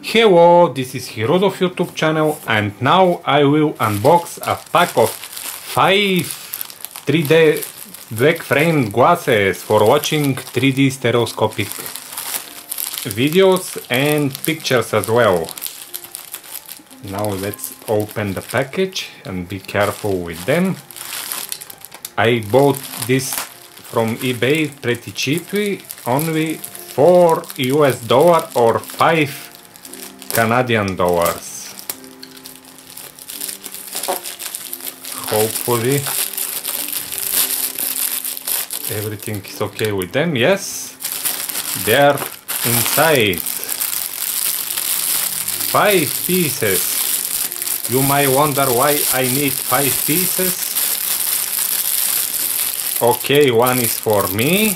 Hello, this is Hirudov YouTube channel, and now I will unbox a pack of 5 3D black frame glasses for watching 3D stereoscopic videos and pictures as well. Now let's open the package and be careful with them. I bought this from eBay pretty cheaply, only $4 or 5 Canadian dollars. Hopefully everything is okay with them. Yes, they are inside. 5 pieces. You might wonder why I need 5 pieces. Okay, one is for me.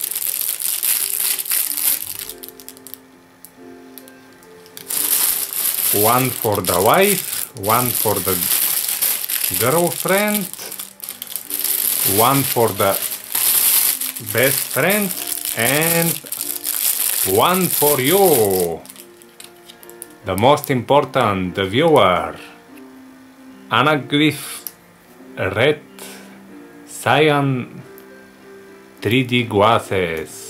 One for the wife, one for the girlfriend, one for the best friend, and one for you, the most important, the viewer. Anaglyph red cyan 3D glasses.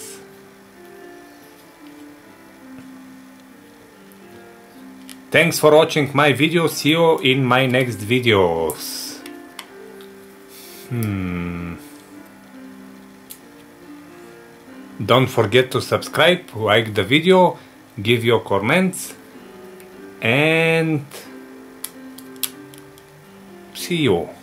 Thanks for watching my video. See you in my next videos. Don't forget to subscribe, like the video, give your comments, and see you.